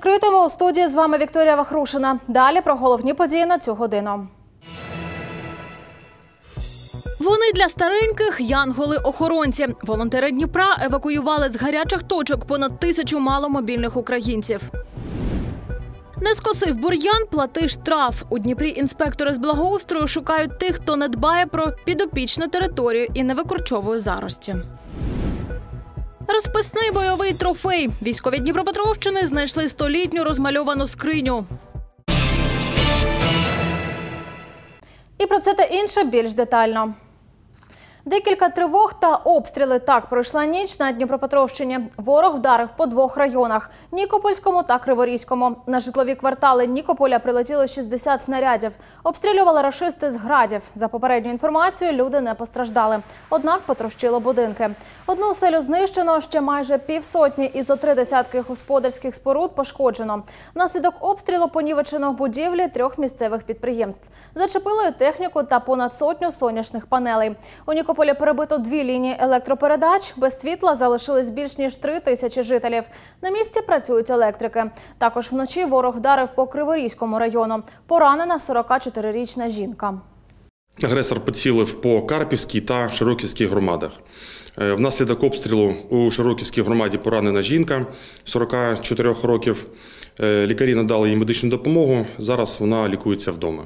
відкритому у студії з вами Вікторія Вахрушина. Далі про головні події на цю годину. Вони для стареньких – янголи-охоронці. Волонтери Дніпра евакуювали з гарячих точок понад 1000 маломобільних українців. Не скосив бур'ян – плати штраф. У Дніпрі інспектори з благоустрою шукають тих, хто не дбає про підопічну територію і не викорчовує зарості. Розписний бойовий трофей. Військові Дніпропетровщини знайшли 100-літню розмальовану скриню. І про це та інше більш детально. Декілька тривог та обстріли. Так пройшла ніч на Дніпропетровщині. Ворог вдарив по 2 районах – Нікопольському та Криворізькому. На житлові квартали Нікополя прилетіло 60 снарядів. Обстрілювали рашисти з градів. За попередньою інформацією, люди не постраждали. Однак потрощило будинки. Одну селю знищено, ще майже півсотні і зо 3 десятки господарських споруд пошкоджено. Внаслідок обстрілу понівечено будівлі 3 місцевих підприємств. Зачепило і техніку та понад 100 сонячних панелей. У Нікополі перебито 2 лінії електропередач. Без світла залишились більш ніж 3000 жителів. На місці працюють електрики. Також вночі ворог вдарив по Криворізькому району. Поранена 44-річна жінка. Агресор поцілив по Карпівській та Широківській громадах. Внаслідок обстрілу у Широківській громаді поранена жінка 44 років. Лікарі надали їй медичну допомогу. Зараз вона лікується вдома.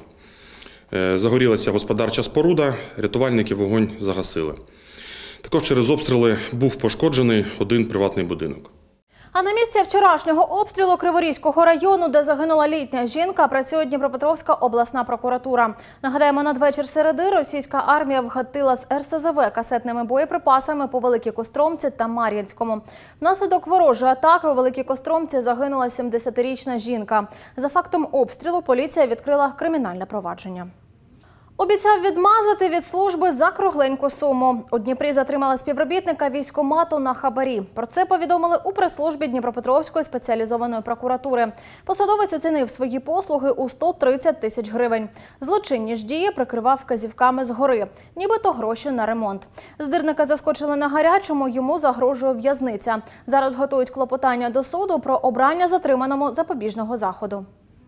Загорілася господарча споруда, рятувальники вогонь загасили. Також через обстріли був пошкоджений 1 приватний будинок. А на місці вчорашнього обстрілу Криворізького району, де загинула літня жінка, працює Дніпропетровська обласна прокуратура. Нагадаємо, надвечір середи російська армія вгатила з РСЗВ касетними боєприпасами по Великій Костромці та Мар'їнському. Внаслідок ворожої атаки у Великій Костромці загинула 70-річна жінка. За фактом обстрілу поліція відкрила кримінальне провадження. Обіцяв відмазати від служби за кругленьку суму. У Дніпрі затримали співробітника військкомату на хабарі. Про це повідомили у прес-службі Дніпропетровської спеціалізованої прокуратури. Посадовець оцінив свої послуги у 130 тисяч гривень. Злочинні ж дії прикривав вказівками згори. Нібито гроші на ремонт. Здирника заскочили на гарячому, йому загрожує в'язниця. Зараз готують клопотання до суду про обрання затриманому запобіжного заходу.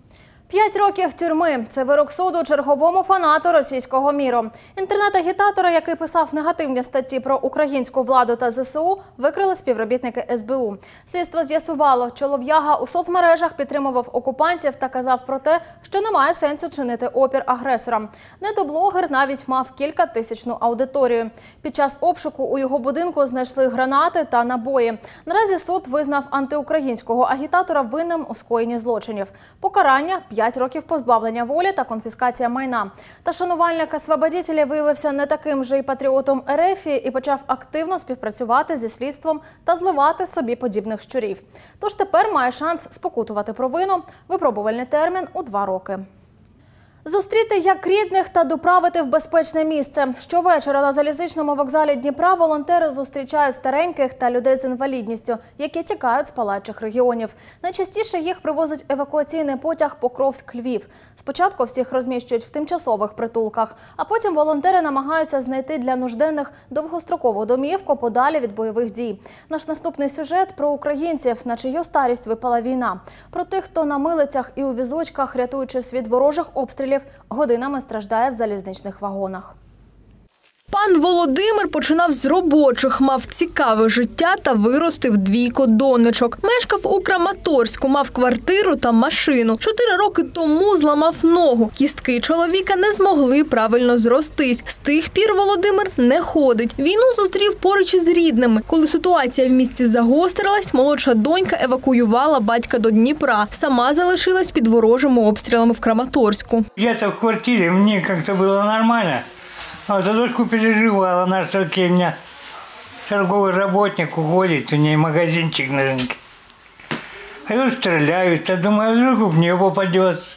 5 років тюрми – це вирок суду черговому фанату російського міру. Інтернет-агітатора, який писав негативні статті про українську владу та ЗСУ, викрили співробітники СБУ. Слідство з'ясувало, чолов'яга у соцмережах підтримував окупантів та казав про те, що немає сенсу чинити опір агресорам. Недоблогер навіть мав кількатисячну аудиторію. Під час обшуку у його будинку знайшли гранати та набої. Наразі суд визнав антиукраїнського агітатора винним у скоєнні злочинів. Покарання – 5 років позбавлення волі та конфіскація майна. Та шанувальник освободітелів виявився не таким же і патріотом РФ і почав активно співпрацювати зі слідством та зливати собі подібних щурів. Тож тепер має шанс спокутувати провину. Випробувальний термін у 2 роки. Зустріти як рідних та доправити в безпечне місце. Щовечора на залізничному вокзалі Дніпра волонтери зустрічають стареньких та людей з інвалідністю, які тікають з палаючих регіонів. Найчастіше їх привозить евакуаційний потяг Покровськ-Львів. Спочатку всіх розміщують в тимчасових притулках, а потім волонтери намагаються знайти для нужденних довгострокову домівку подалі від бойових дій. Наш наступний сюжет про українців, на чию старість випала війна. Про тих, хто на милицях і у візочках, рятуючись від ворожих обстрілів, годинами страждає в залізничних вагонах. Пан Володимир починав з робочих, мав цікаве життя та виростив 2 донечок. Мешкав у Краматорську, мав квартиру та машину. 4 роки тому зламав ногу. Кістки чоловіка не змогли правильно зростись. З тих пір Володимир не ходить. Війну зустрів поруч із рідними. Коли ситуація в місті загострилась, молодша донька евакуювала батька до Дніпра. Сама залишилась під ворожими обстрілами в Краматорську. Я-то в квартирі, мені як-то було нормально. А за дочку переживала, она все-таки у меня торговый работник уходит, у нее магазинчик на рынке. А ее стреляют, я думаю, вдруг в нее попадется.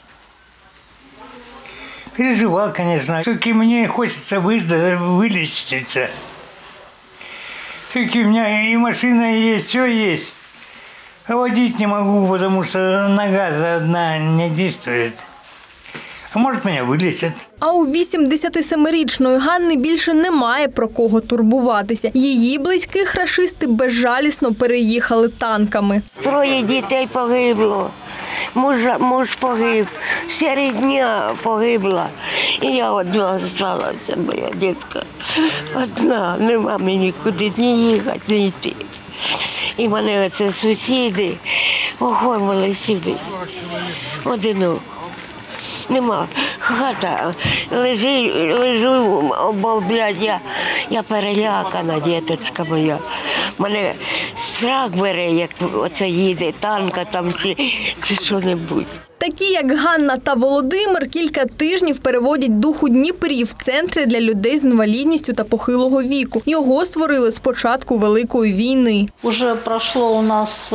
Переживал, конечно. Все-таки мне хочется вылечиться. Все-таки у меня и машина есть, все есть. А водить не могу, потому что нога одна не действует. А може, мене вилічать. А у 87-річної Ганни більше немає про кого турбуватися. Її близьких рашисти безжалісно переїхали танками. 3 дітей погибло. Муж погиб, вся рідня погибла. І я одна залишилася, моя дитина. Одна, нема мені куди ні їхати, ні йти. І мене оце сусіди оформили сюди. Одиноко. Нема. Хата. Лежу, блядь, я перелякана, діточка моя. Мене страх бере, як оце їде танка там чи що-небудь. Такі, як Ганна та Володимир, кілька тижнів переводять дух у Дніпрі в центри для людей з інвалідністю та похилого віку. Його створили з початку Великої війни. Уже прошло у нас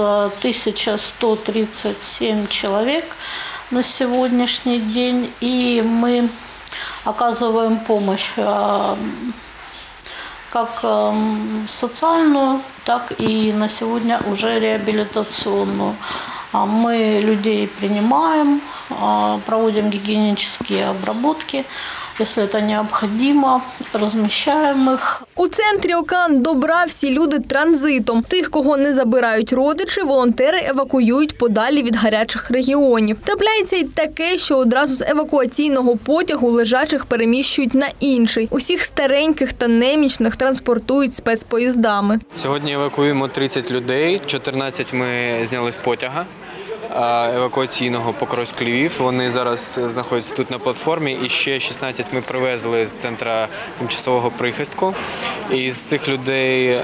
1137 человек на сегодняшний день, и мы оказываем помощь как социальную, так и на сегодня уже реабилитационную. Мы людей принимаем, проводим гигиенические обработки. Если это необходимо, размещаем их. У центрі «Океан добра» всі люди транзитом. Тих, кого не забирають родичі, волонтери евакуюють подалі від гарячих регіонів. Трапляється й таке, що одразу з евакуаційного потягу лежачих переміщують на інший. Усіх стареньких та немічних транспортують спецпоїздами. Сьогодні евакуємо 30 людей, 14 ми зняли з потяга евакуаційного Покровськ-Львів. Вони зараз знаходяться тут на платформі, і ще 16 ми привезли з центру тимчасового прихистку. І з цих людей,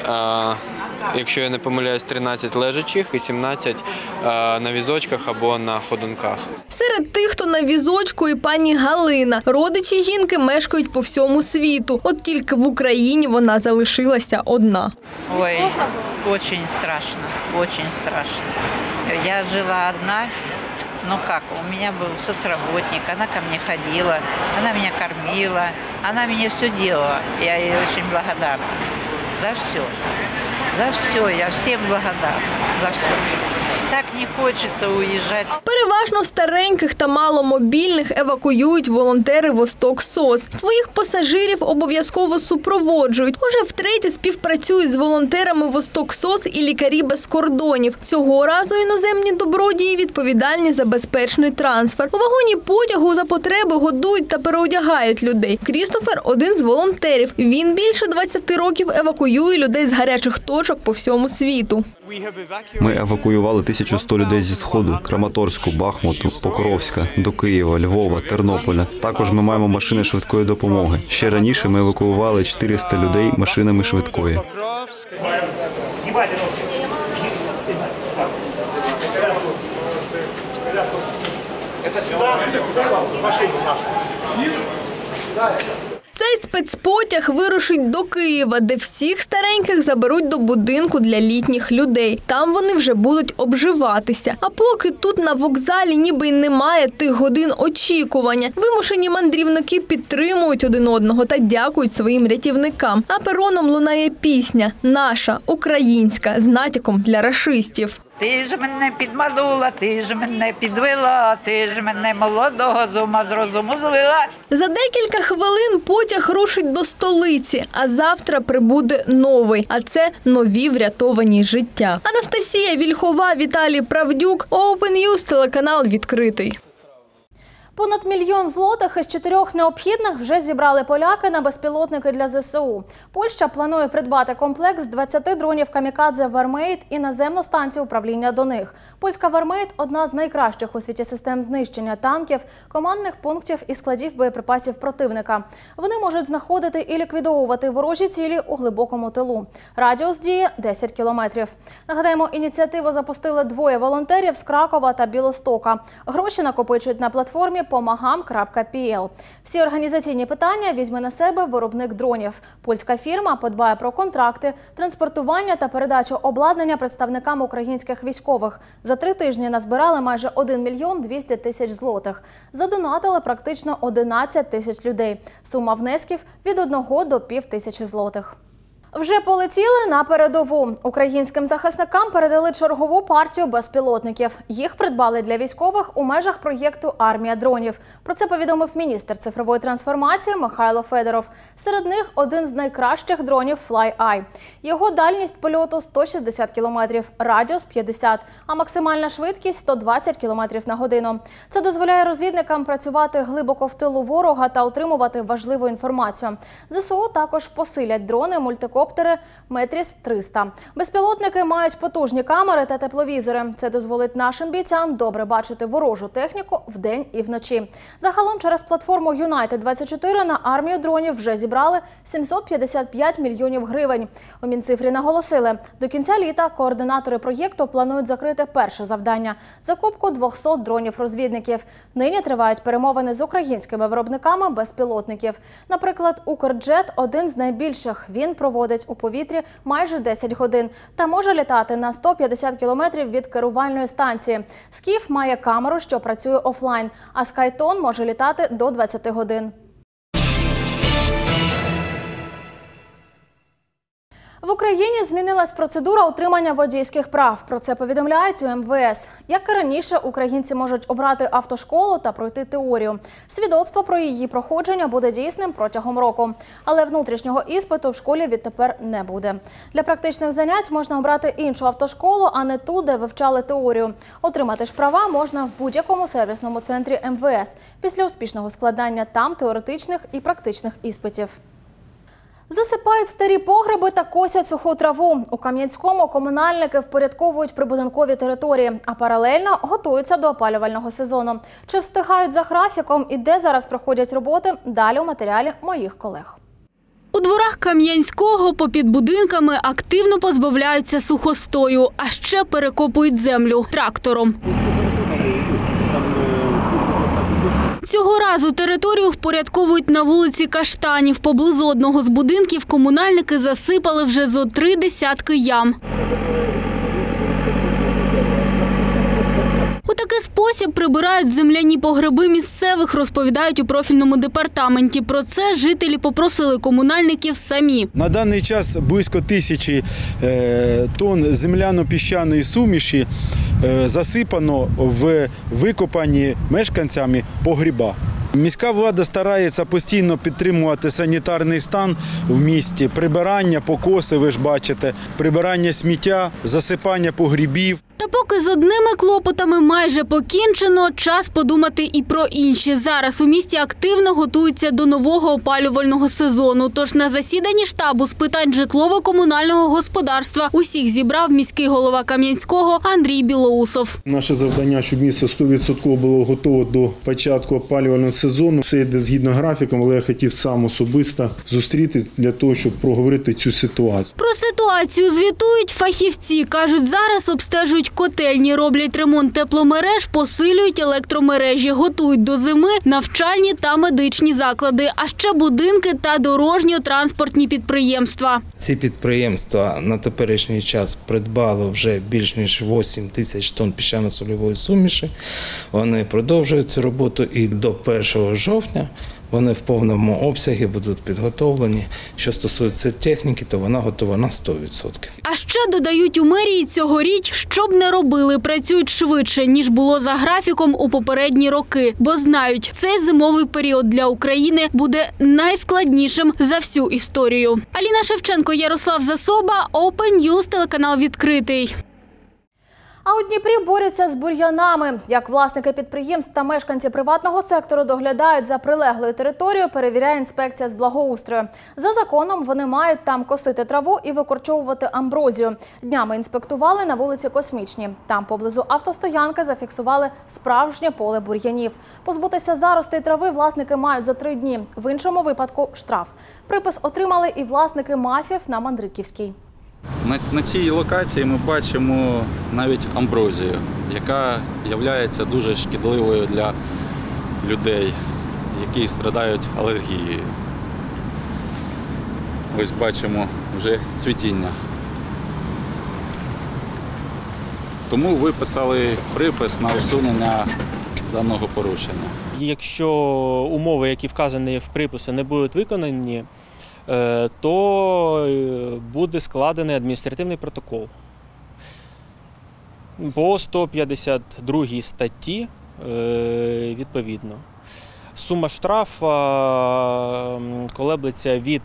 якщо я не помиляюсь, 13 лежачих і 17 на візочках або на ходунках. Серед тих, хто на візочку, і пані Галина. Родичі жінки мешкають по всьому світу. От тільки в Україні вона залишилася одна. Ой, очень страшно, очень страшно. Я жила одна, ну как, у меня был соцработник, она ко мне ходила, она меня кормила, она мне все делала. Я ей очень благодарна за все. За все, я всем благодарна за все. Так не хочеться уїжджати. Переважно стареньких та маломобільних евакуюють волонтери «Восток СОС». Своїх пасажирів обов'язково супроводжують. Уже втретє співпрацюють з волонтерами «Восток СОС» і «Лікарі без кордонів». Цього разу іноземні добродії відповідальні за безпечний трансфер. У вагоні потягу за потреби годують та переодягають людей. Крістофер – один з волонтерів. Він більше 20 років евакуює людей з гарячих точок по всьому світу. Ми евакуювали 1100 людей зі Сходу, Краматорську, Бахмуту, Покровська, до Києва, Львова, Тернополя. Також ми маємо машини швидкої допомоги. Ще раніше ми евакуювали 400 людей машинами швидкої. Цей спецпотяг вирушить до Києва, де всіх стареньких заберуть до будинку для літніх людей. Там вони вже будуть обживатися. А поки тут на вокзалі ніби й немає тих годин очікування. Вимушені мандрівники підтримують один одного та дякують своїм рятівникам. А пероном лунає пісня «Наша, українська» з натяком для рашистів. Ти ж мене підманула, ти ж мене підвела, ти ж мене молодого з ума з розуму звела. За декілька хвилин потяг рушить до столиці, а завтра прибуде новий. А це нові врятовані життя. Анастасія Вільхова, Віталій Правдюк, Open News, телеканал «Відкритий». Понад 1 мільйон злотих із 4 необхідних вже зібрали поляки на безпілотники для ЗСУ. Польща планує придбати комплекс з 20 дронів «Камікадзе» «Вармейт» і наземну станцію управління до них. Польська «Вармейт» – одна з найкращих у світі систем знищення танків, командних пунктів і складів боєприпасів противника. Вони можуть знаходити і ліквідовувати ворожі цілі у глибокому тилу. Радіус дії – 10 кілометрів. Нагадаємо, ініціативу запустили 2 волонтерів з Кракова та Білостока. Гроші накопичують на платформі pomagam.pl. Всі організаційні питання візьме на себе виробник дронів. Польська фірма подбає про контракти, транспортування та передачу обладнання представникам українських військових. За 3 тижні назбирали майже 1 мільйон 200 тисяч злотих. Задонатили практично 11 тисяч людей. Сума внесків – від 1 до 5 тисячі злотих. Вже полетіли на передову. Українським захисникам передали чергову партію безпілотників. Їх придбали для військових у межах проєкту «Армія дронів». Про це повідомив міністр цифрової трансформації Михайло Федоров. Серед них один з найкращих дронів FlyEye. Його дальність польоту 160 км, радіус 50, а максимальна швидкість 120 км на годину. Це дозволяє розвідникам працювати глибоко в тилу ворога та отримувати важливу інформацію. ЗСУ також посилять дрони-мультикоптери Метріс-300. Безпілотники мають потужні камери та тепловізори. Це дозволить нашим бійцям добре бачити ворожу техніку вдень і вночі. Загалом через платформу Юнайтед-24 на армію дронів вже зібрали 755 мільйонів гривень. У Мінцифрі наголосили, до кінця літа координатори проєкту планують закрити перше завдання – закупку 200 дронів-розвідників. Нині тривають перемовини з українськими виробниками безпілотників. Наприклад, «Укрджет» – один з найбільших. Він проводить у повітрі майже 10 годин та може літати на 150 кілометрів від керувальної станції. «Скіф» має камеру, що працює офлайн, а «Скайтон» може літати до 20 годин. В Україні змінилась процедура отримання водійських прав. Про це повідомляють у МВС. Як і раніше, українці можуть обрати автошколу та пройти теорію. Свідоцтво про її проходження буде дійсним протягом року. Але внутрішнього іспиту в школі відтепер не буде. Для практичних занять можна обрати іншу автошколу, а не ту, де вивчали теорію. Отримати ж права можна в будь-якому сервісному центрі МВС після успішного складання там теоретичних і практичних іспитів. Засипають старі погреби та косять суху траву. У Кам'янському комунальники впорядковують прибудинкові території, а паралельно готуються до опалювального сезону. Чи встигають за графіком і де зараз проходять роботи – далі у матеріалі моїх колег. У дворах Кам'янського попід будинками активно позбавляються сухостою, а ще перекопують землю трактором. Цього разу територію впорядковують на вулиці Каштанів. Поблизу одного з будинків комунальники засипали вже зо 3 десятки ям. У такий спосіб прибирають земляні погреби місцевих, розповідають у профільному департаменті. Про це жителі попросили комунальників самі. На даний час близько 1000 тонн земляно-піщаної суміші засипано в викопані мешканцями погреба. Міська влада старається постійно підтримувати санітарний стан в місті. Прибирання, покоси, ви ж бачите, прибирання сміття, засипання погрібів. Та поки з одними клопотами майже покінчено, час подумати і про інші. Зараз у місті активно готуються до нового опалювального сезону. Тож на засіданні штабу з питань житлово-комунального господарства усіх зібрав міський голова Кам'янського Андрій Білоусов. Наше завдання, щоб місто 100% було готово до початку опалювального сезону. Все йде згідно графіком, але я хотів сам особисто зустрітись для того, щоб проговорити цю ситуацію. Про ситуацію звітують фахівці. Кажуть, зараз обстежують котельні, роблять ремонт тепломереж, посилюють електромережі, готують до зими навчальні та медичні заклади, а ще будинки та дорожньо-транспортні підприємства. Ці підприємства на теперішній час придбали вже більш ніж 8 тисяч тонн піщано-солевої суміші. Вони продовжують цю роботу і до 1 жовтня вони в повному обсязі будуть підготовлені. Що стосується техніки, то вона готова на 100%. А ще, додають у мерії, цьогоріч, що б не робили, працюють швидше, ніж було за графіком у попередні роки. Бо знають, цей зимовий період для України буде найскладнішим за всю історію. Аліна Шевченко, Ярослав Засоба, Open News, телеканал «Відкритий». А у Дніпрі борються з бур'янами. Як власники підприємств та мешканці приватного сектору доглядають за прилеглою територією, перевіряє інспекція з благоустрою. За законом вони мають там косити траву і викорчовувати амброзію. Днями інспектували на вулиці Космічній. Там поблизу автостоянки зафіксували справжнє поле бур'янів. Позбутися заростей трави власники мають за 3 дні. В іншому випадку – штраф. Припис отримали і власники мафів на Мандриківській. На цій локації ми бачимо навіть амброзію, яка є дуже шкідливою для людей, які страдають алергією. Ось бачимо вже цвітіння. Тому виписали припис на усунення даного порушення. Якщо умови, які вказані в приписі, не будуть виконані, то буде складений адміністративний протокол. По 152 статті відповідно. Сума штрафу колеблеться від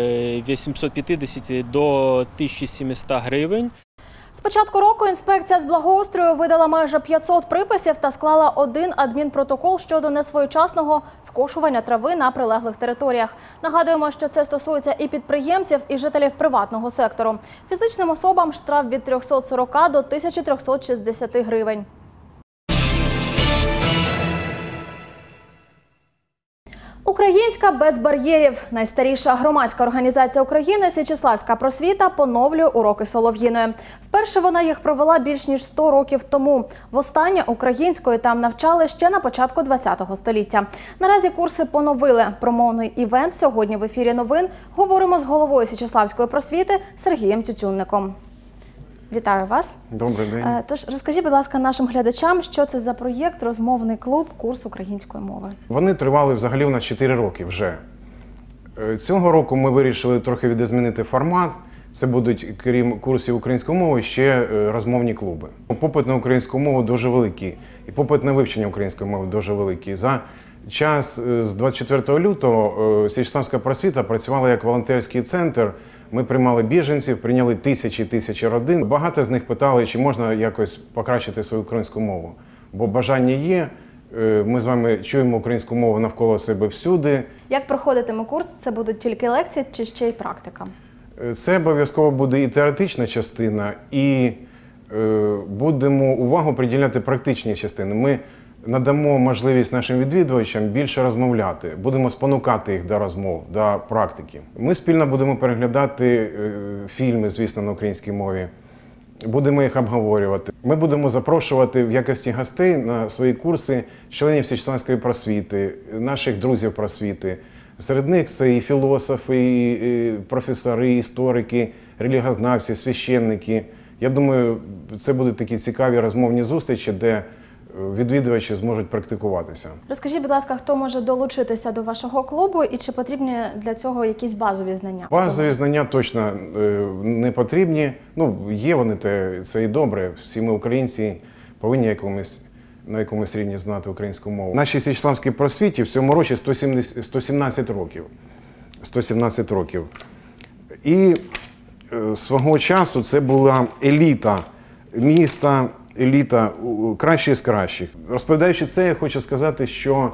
850 до 1700 гривень. З початку року інспекція з благоустрою видала майже 500 приписів та склала 1 адмінпротокол щодо несвоєчасного скошування трави на прилеглих територіях. Нагадуємо, що це стосується і підприємців, і жителів приватного сектору. Фізичним особам штраф від 340 до 1360 гривень. Українська без бар'єрів. Найстаріша громадська організація України «Січеславська просвіта» поновлює уроки солов'їної. Вперше вона їх провела більш ніж 100 років тому. Востаннє української там навчали ще на початку ХХ століття. Наразі курси поновили. Про мовний івент сьогодні в ефірі новин говоримо з головою Січеславської просвіти Сергієм Тютюнником. Вітаю вас. Добрий день. Тож розкажіть, будь ласка, нашим глядачам, що це за проєкт «Розмовний клуб. Курс української мови». Вони тривали взагалі у нас 4 роки вже. Цього року ми вирішили трохи відзмінити формат. Це будуть, крім курсів української мови, ще розмовні клуби. Попит на українську мову дуже великий. І попит на вивчення української мови дуже великий. За час з 24 лютого Січеславська просвіта працювала як волонтерський центр. Ми приймали біженців, прийняли тисячі родин. Багато з них питали, чи можна якось покращити свою українську мову. Бо бажання є, ми з вами чуємо українську мову навколо себе всюди. Як проходитиме курс? Це будуть тільки лекції чи ще й практика? Це обов'язково буде і теоретична частина, і будемо увагу приділяти практичній частині. Ми надамо можливість нашим відвідувачам більше розмовляти, будемо спонукати їх до розмов, до практики. Ми спільно будемо переглядати фільми, звісно, на українській мові, будемо їх обговорювати. Ми будемо запрошувати в якості гостей на свої курси членів Січеславської просвіти, наших друзів просвіти. Серед них це і філософи, і професори, і історики, релігознавці, священники. Я думаю, це будуть такі цікаві розмовні зустрічі, де відвідувачі зможуть практикуватися. Розкажіть, будь ласка, хто може долучитися до вашого клубу і чи потрібні для цього якісь базові знання? Базові знання точно не потрібні. Ну, є вони, це і добре. Всі ми, українці, повинні на якомусь рівні знати українську мову. Нашій Січеславській просвіті в цьому році 117 років. 117 років. І свого часу це була еліта міста, еліта кращі з кращих. Розповідаючи це, я хочу сказати, що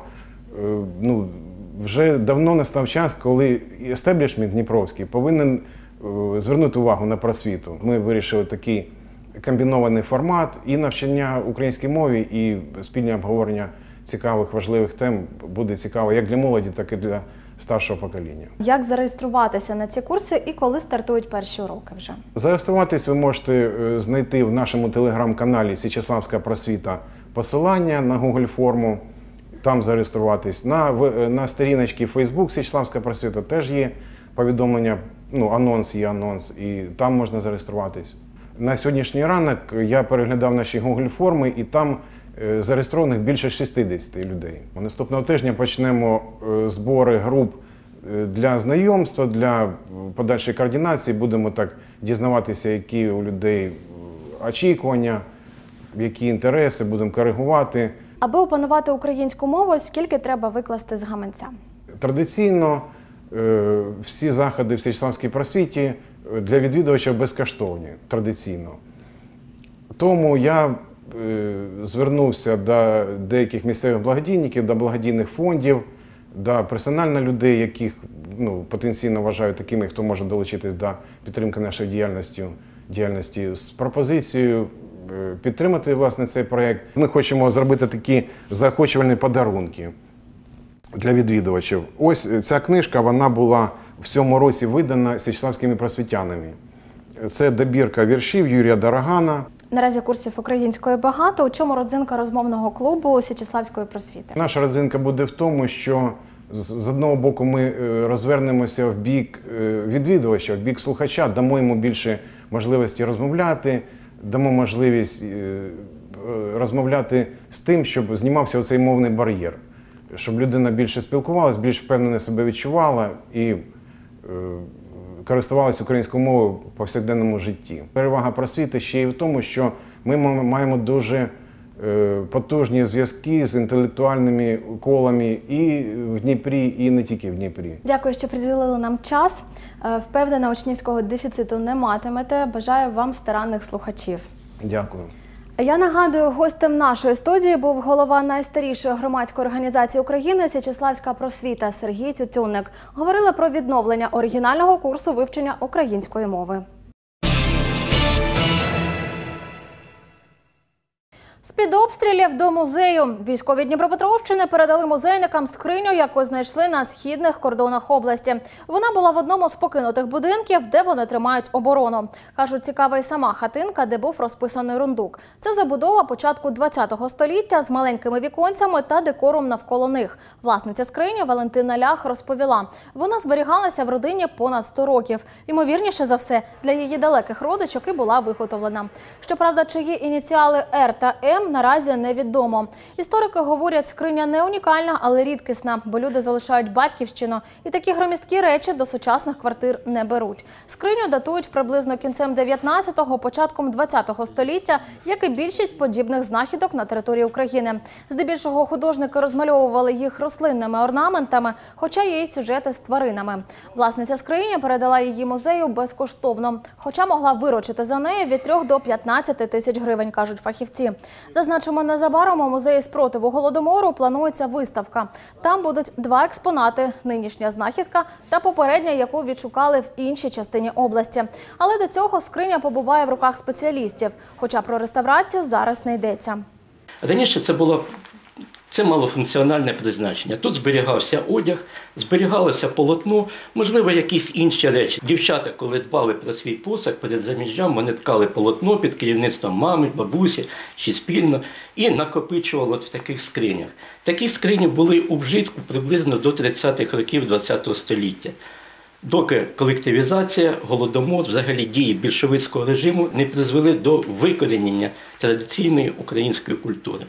вже давно настав час, коли естеблішмент дніпровський повинен звернути увагу на просвіту. Ми вирішили такий комбінований формат і навчання українській мові, і спільне обговорення цікавих, важливих тем буде цікаво як для молоді, так і для старшого покоління. Як зареєструватися на ці курси і коли стартують перші уроки вже? Зареєструватись ви можете знайти в нашому телеграм-каналі «Січеславська просвіта» посилання на Google форму, там зареєструватись. На сторіночці Facebook «Січеславська просвіта» теж є повідомлення, анонс є анонс, і там можна зареєструватись. На сьогоднішній ранок я переглядав наші Google форми, і там зареєстрованих більше 60 людей. Наступного тижня почнемо збори груп для знайомства, для подальшої координації. Будемо так дізнаватися, які у людей очікування, які інтереси, будемо коригувати. Аби опанувати українську мову, скільки треба викласти з гаманця? Традиційно всі заходи в Січеславській просвіті для відвідувачів безкоштовні, традиційно. Тому я звернувся до деяких місцевих благодійників, до благодійних фондів, до персонально людей, яких потенційно вважаю такими, хто може долучитись до підтримки нашої діяльності, з пропозицією підтримати, власне, цей проєкт. Ми хочемо зробити такі заохочувальні подарунки для відвідувачів. Ось ця книжка, вона була в цьому році видана січеславськими просвітянами. Це добірка віршів Юрія Дорогана. Наразі курсів української багато. У чому родзинка розмовного клубу Січеславської просвіти? Наша родзинка буде в тому, що з одного боку ми розвернемося в бік відвідувача, в бік слухача, дамо йому більше можливості розмовляти, дамо можливість розмовляти з тим, щоб знімався оцей мовний бар'єр, щоб людина більше спілкувалася, більш впевнено себе відчувала і користувалися українською мовою в повсякденному житті. Перевага просвіти ще й в тому, що ми маємо дуже потужні зв'язки з інтелектуальними колами і в Дніпрі, і не тільки в Дніпрі. Дякую, що приділили нам час. Впевнена, учнівського дефіциту не матимете. Бажаю вам старанних слухачів. Дякую. Я нагадую, гостем нашої студії був голова найстарішої громадської організації України «Січеславська просвіта» Сергій Тютюнник. Говорили про відновлення оригінального курсу вивчення української мови. З-під обстрілів до музею. Військові Дніпропетровщини передали музейникам скриню, яку знайшли на східних кордонах області. Вона була в одному з покинутих будинків, де вони тримають оборону. Кажуть, цікава й сама хатинка, де був розписаний рундук. Це забудова початку ХХ століття з маленькими віконцями та декором навколо них. Власниця скрині Валентина Лях розповіла, вона зберігалася в родині понад 100 років. Ймовірніше за все, для її далеких родичок і була виготовлена. Щоправда, чиї ініціали «Р» та «М» наразі невідомо. Історики говорять, скриня не унікальна, але рідкісна, бо люди залишають батьківщину і такі громісткі речі до сучасних квартир не беруть. Скриню датують приблизно кінцем 19-го, початком 20-го століття, як і більшість подібних знахідок на території України. Здебільшого художники розмальовували їх рослинними орнаментами, хоча є й сюжети з тваринами. Власниця скрині передала її музею безкоштовно, хоча могла виручити за неї від 3 до 15 тисяч гривень, кажуть фахівці. Зазначимо, незабаром у музеї спротиву Голодомору планується виставка. Там будуть 2 експонати – нинішня знахідка та попередня, яку відшукали в іншій частині області. Але до цього скриня побуває в руках спеціалістів, хоча про реставрацію зараз не йдеться. Раніше це мало функціональне призначення. Тут зберігався одяг, зберігалося полотно, можливо, якісь інші речі. Дівчата, коли дбали про свій посаг перед заміжжям, вони ткали полотно під керівництвом мами, бабусі чи спільно і накопичували в таких скринях. Такі скрині були у вжитку приблизно до 30-х років ХХ століття. Доки колективізація, Голодомор, взагалі дії більшовицького режиму не призвели до викорінення традиційної української культури.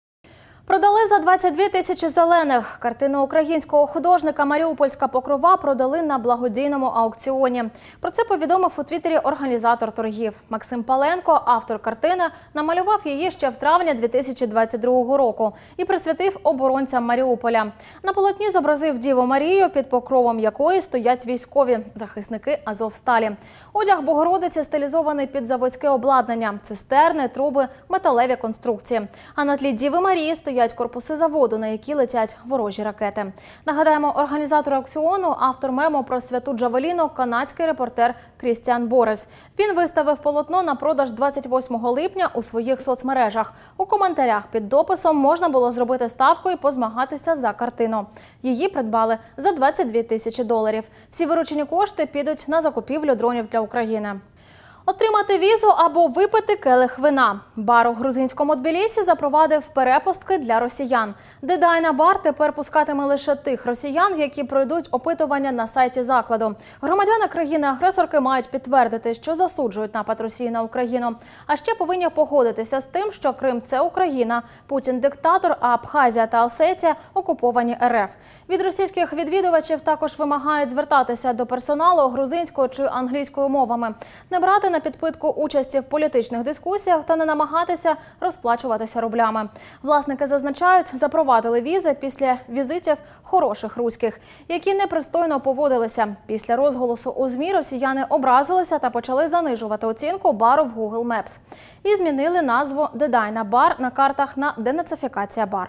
Продали за 22 тисячі зелених. Картину українського художника «Маріупольська покрова» продали на благодійному аукціоні. Про це повідомив у Твіттері організатор торгів. Максим Паленко, автор картини, намалював її ще в травні 2022 року і присвятив оборонцям Маріуполя. На полотні зобразив Діву Марію, під покровом якої стоять військові – захисники Азовсталі. Одяг Богородиці стилізований під заводське обладнання – цистерни, труби, металеві конструкції. А на тлі Діви Марії стоять корпуси заводу, на які летять ворожі ракети. Нагадаємо, організатор аукціону, автор мему про святу Джавеліну, канадський репортер Крістіан Борес. Він виставив полотно на продаж 28 липня у своїх соцмережах. У коментарях під дописом можна було зробити ставку і позмагатися за картину. Її придбали за 22 тисячі доларів. Всі виручені кошти підуть на закупівлю дронів для України. Отримати візу або випити келих вина. Бар у грузинському Тбілісі запровадив перепустки для росіян. Дедайна бар тепер пускатиме лише тих росіян, які пройдуть опитування на сайті закладу. Громадяни країни-агресорки мають підтвердити, що засуджують напад Росії на Україну. А ще повинні погодитися з тим, що Крим – це Україна, Путін – диктатор, а Абхазія та Осетія – окуповані РФ. Від російських відвідувачів також вимагають звертатися до персоналу грузинською чи англійською мовами, не брати на підпитку участі в політичних дискусіях та не намагатися розплачуватися рублями. Власники зазначають, запровадили візи після візитів хороших руських, які непристойно поводилися. Після розголосу у ЗМІ росіяни образилися та почали занижувати оцінку бару в Google Maps. І змінили назву «Дедайна бар» на картах на «Денацифікація бар».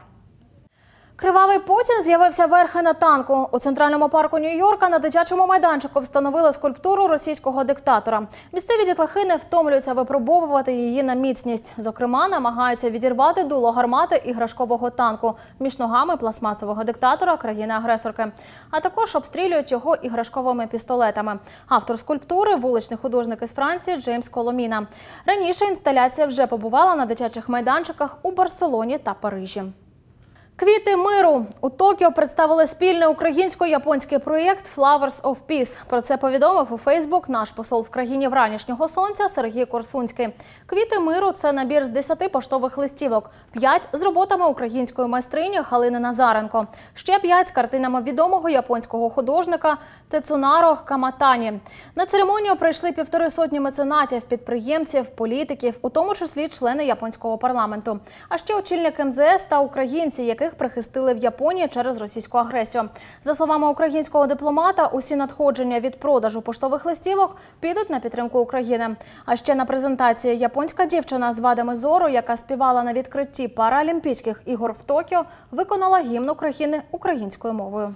Кривавий Путін з'явився верхи на танку. У Центральному парку Нью-Йорка на дитячому майданчику встановили скульптуру російського диктатора. Місцеві дітлахи не втомлюються випробовувати її на міцність. Зокрема, намагаються відірвати дуло гармати іграшкового танку між ногами пластмасового диктатора країни-агресорки. А також обстрілюють його іграшковими пістолетами. Автор скульптури – вуличний художник із Франції Джеймс Коломіна. Раніше інсталяція вже побувала на дитячих майданчиках у Барселоні та Парижі. Квіти миру. У Токіо представили спільний українсько-японський проєкт «Flowers of Peace». Про це повідомив у Фейсбук наш посол в країні вранішнього сонця Сергій Корсунський. Квіти миру – це набір з 10 поштових листівок, 5 з роботами української майстрині Галини Назаренко, ще 5 з картинами відомого японського художника Тецунаро Каматані. На церемонію прийшли 150 меценатів, підприємців, політиків, у тому числі члени японського парламенту. А ще очільник МЗС та українці, яких прихистили в Японії через російську агресію. За словами українського дипломата, усі надходження від продажу поштових листівок підуть на підтримку України. А ще на презентації японська дівчина з вадами зору, яка співала на відкритті Паралімпійських ігор в Токіо, виконала гімн України українською мовою.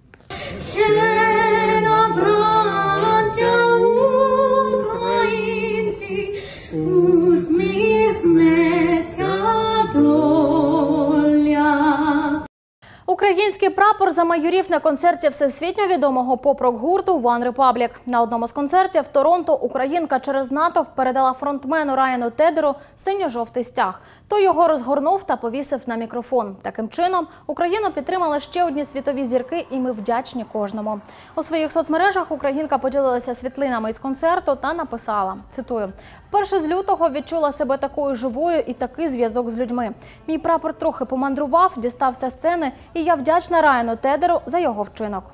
Український прапор замайорів на концерті всесвітньо відомого поп-рок-гурту One Republic. На одному з концертів в Торонто українка через натовп передала фронтмену Райану Тедеру синьо-жовтий стяг. Той його розгорнув та повісив на мікрофон. Таким чином, Україну підтримали ще одні світові зірки, і ми вдячні кожному. У своїх соцмережах українка поділилася світлинами із концерту та написала, цитую, «Вперше з лютого відчула себе такою живою і такий зв'язок з людьми. Мій прапор трохи помандрував, дістався сцени, і я вдячна Райану Тедеру за його вчинок».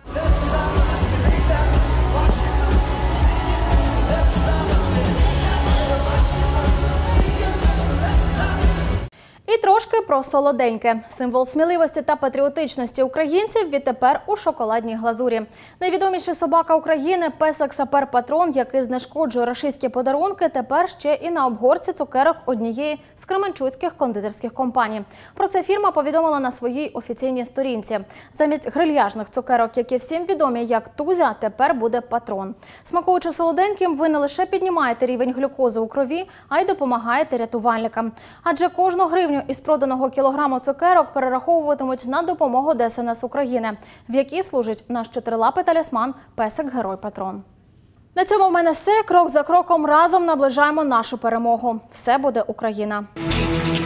І трошки про солоденьке. Символ сміливості та патріотичності українців відтепер у шоколадній глазурі. Найвідоміший собака України – песик Сапер Патрон, який знешкоджує рашистські подарунки, тепер ще і на обгорці цукерок однієї з кременчуцьких кондитерських компаній. Про це фірма повідомила на своїй офіційній сторінці. Замість грильяжних цукерок, які всім відомі як Тузя, тепер буде Патрон. Смакуючи солоденьким, ви не лише піднімаєте рівень глюкози у крові, а й допомагаєте рятувальникам. Адже кожну гривню із проданого кілограму цукерок перераховуватимуть на допомогу ДСНС України, в якій служить наш чотирилапий талісман – песик-герой Патрон. На цьому в мене все. Крок за кроком разом наближаємо нашу перемогу. Все буде Україна!